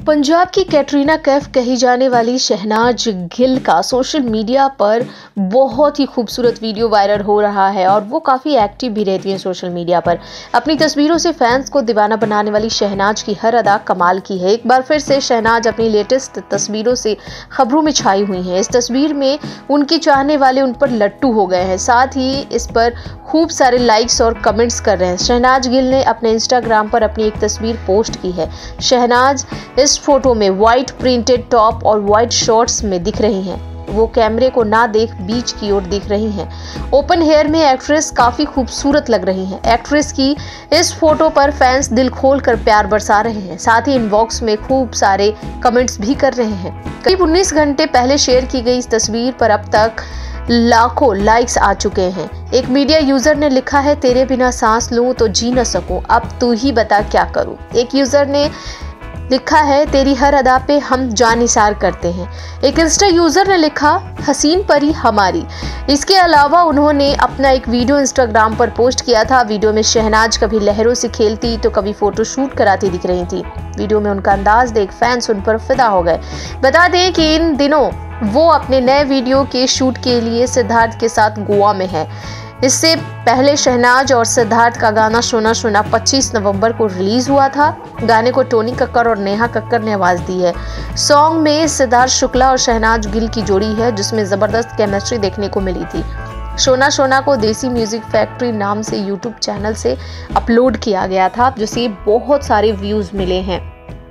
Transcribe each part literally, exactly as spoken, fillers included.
पंजाब की कैटरीना कैफ कही जाने वाली शहनाज गिल का सोशल मीडिया पर बहुत ही खूबसूरत वीडियो वायरल हो रहा है और वो काफ़ी एक्टिव भी रहती हैं सोशल मीडिया पर। अपनी तस्वीरों से फैंस को दीवाना बनाने वाली शहनाज की हर अदा कमाल की है। एक बार फिर से शहनाज अपनी लेटेस्ट तस्वीरों से खबरों में छाई हुई हैं। इस तस्वीर में उनके चाहने वाले उन पर लट्टू हो गए हैं, साथ ही इस पर खूब सारे लाइक्स और कमेंट्स कर रहे हैं। शहनाज गिल ने अपने इंस्टाग्राम पर अपनी एक तस्वीर पोस्ट की है। शहनाज इस फोटो में व्हाइट प्रिंटेड टॉप और व्हाइट शॉर्ट्स में दिख रही हैं। वो कैमरे को ना देख बीच की ओर दिख रही हैं। ओपन हेयर में एक्ट्रेस काफी खूबसूरत लग रही हैं। एक्ट्रेस की इस फोटो पर फैंस दिल खोल कर प्यार बरसा रहे हैं, साथ ही इनबॉक्स में खूब सारे कमेंट्स भी कर रहे हैं। करीब उन्नीस घंटे पहले शेयर की गई इस तस्वीर पर अब तक लाखों लाइक्स आ चुके हैं। एक मीडिया यूजर ने लिखा है, तेरे बिना सांस लूं तो जी न सकूं, अब तू ही बता क्या करूं। एक यूजर ने लिखा है, तेरी हर अदा पे हम जान निसार करते हैं। एक इंस्टा यूजर ने लिखा, हसीन परी हमारी। इसके अलावा उन्होंने अपना एक वीडियो इंस्टाग्राम पर पोस्ट किया था। वीडियो में शहनाज कभी लहरों से खेलती तो कभी फोटो शूट कराती दिख रही थी। वीडियो में उनका अंदाज देख फैंस उन पर फिदा हो गए। बता दें कि इन दिनों वो अपने नए वीडियो के शूट के लिए सिद्धार्थ के साथ गोवा में है। इससे पहले शहनाज और सिद्धार्थ का गाना सोना सोना पच्चीस नवंबर को रिलीज हुआ था। गाने को टोनी कक्कर और नेहा कक्कर ने आवाज दी है। सॉन्ग में सिद्धार्थ शुक्ला और शहनाज गिल की जोड़ी है, जिसमें जबरदस्त केमिस्ट्री देखने को मिली थी। सोना सोना को देसी म्यूजिक फैक्ट्री नाम से यूट्यूब चैनल से अपलोड किया गया था, जिसे बहुत सारे व्यूज मिले हैं।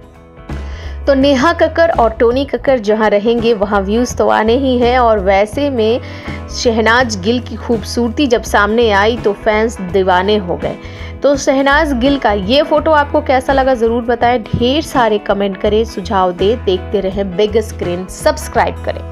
तो नेहा कक्कर और टोनी कक्कर जहां रहेंगे वहां व्यूज तो आने ही हैं। और वैसे में शहनाज गिल की खूबसूरती जब सामने आई तो फैंस दीवाने हो गए। तो शहनाज गिल का ये फोटो आपको कैसा लगा ज़रूर बताएं। ढेर सारे कमेंट करें, सुझाव दें। देखते रहें बिग स्क्रीन, सब्सक्राइब करें।